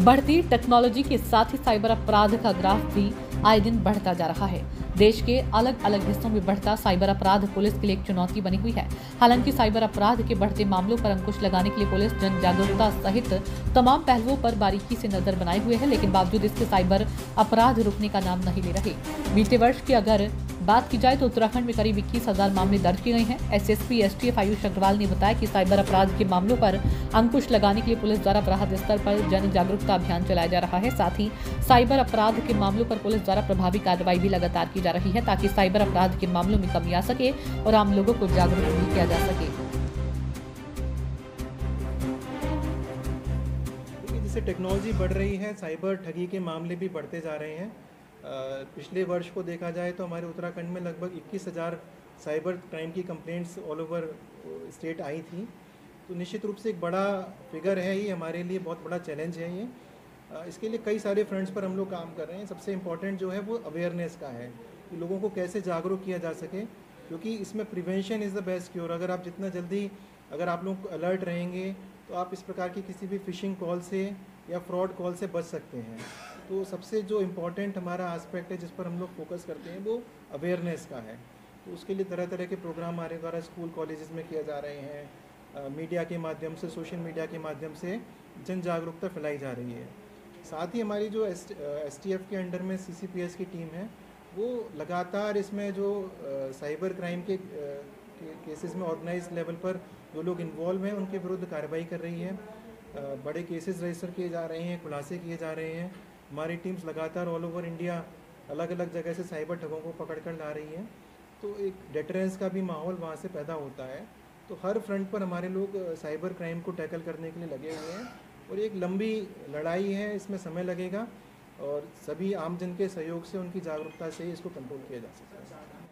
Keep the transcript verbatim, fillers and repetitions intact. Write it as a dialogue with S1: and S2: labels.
S1: बढ़ती टेक्नोलॉजी के साथ ही साइबर अपराध का ग्राफ भी आए दिन बढ़ता जा रहा है। देश के अलग अलग हिस्सों में बढ़ता साइबर अपराध पुलिस के लिए एक चुनौती बनी हुई है। हालांकि साइबर अपराध के बढ़ते मामलों पर अंकुश लगाने के लिए पुलिस जन जागरूकता सहित तमाम पहलुओं पर बारीकी से नजर बनाए हुए है, लेकिन बावजूद इसके साइबर अपराध रुकने का नाम नहीं ले रहे। बीते वर्ष की अगर बात की जाए तो उत्तराखंड में करीब इक्कीस हजार मामले दर्ज किए गए हैं। एसएसपी एसटीएफ आयुष अग्रवाल ने बताया कि साइबर अपराध के मामलों पर अंकुश लगाने के लिए पुलिस द्वारा वृहद स्तर पर जन जागरूकता अभियान चलाया जा रहा है। साथ ही साइबर अपराध के मामलों पर पुलिस द्वारा प्रभावी कार्रवाई भी लगातार की जा रही है, ताकि साइबर अपराध के मामलों में कमी आ सके और आम लोगों को जागरूक भी किया जा सके।
S2: जैसे टेक्नोलॉजी बढ़ रही है, साइबर ठगी के मामले भी बढ़ते जा रहे हैं। पिछले वर्ष को देखा जाए तो हमारे उत्तराखंड में लगभग इक्कीस हज़ार साइबर क्राइम की कंप्लेंट्स ऑल ओवर स्टेट आई थी। तो निश्चित रूप से एक बड़ा फिगर है, ये हमारे लिए बहुत बड़ा चैलेंज है। ये इसके लिए कई सारे फ्रंट्स पर हम लोग काम कर रहे हैं। सबसे इम्पॉर्टेंट जो है वो अवेयरनेस का है कि लोगों को कैसे जागरूक किया जा सके, क्योंकि इसमें prevention is the best cure. अगर आप जितना जल्दी अगर आप लोग अलर्ट रहेंगे तो आप इस प्रकार की किसी भी फिशिंग कॉल से या फ्रॉड कॉल से बच सकते हैं। तो सबसे जो इम्पॉर्टेंट हमारा एस्पेक्ट है जिस पर हम लोग फोकस करते हैं वो अवेयरनेस का है। तो उसके लिए तरह तरह के प्रोग्राम हमारे द्वारा स्कूल कॉलेजेस में किए जा रहे हैं, मीडिया के माध्यम से, सोशल मीडिया के माध्यम से जन जागरूकता फैलाई जा रही है। साथ ही हमारी जो एस एस टी एफ के अंडर में सी सी पी एस की टीम है वो लगातार इसमें जो साइबर क्राइम के केसेस में ऑर्गेनाइज लेवल पर जो लोग इन्वॉल्व हैं उनके विरुद्ध कार्रवाई कर रही है। बड़े केसेस रजिस्टर किए जा रहे हैं, खुलासे किए जा रहे हैं। हमारी टीम्स लगातार ऑल ओवर इंडिया अलग अलग जगह से साइबर ठगों को पकड़ कर ला रही हैं। तो एक डेटरेंस का भी माहौल वहाँ से पैदा होता है। तो हर फ्रंट पर हमारे लोग साइबर क्राइम को टैकल करने के लिए लगे हुए हैं और एक लंबी लड़ाई है, इसमें समय लगेगा और सभी आमजन के सहयोग से, उनकी जागरूकता से इसको कंट्रोल किया जा सकता है।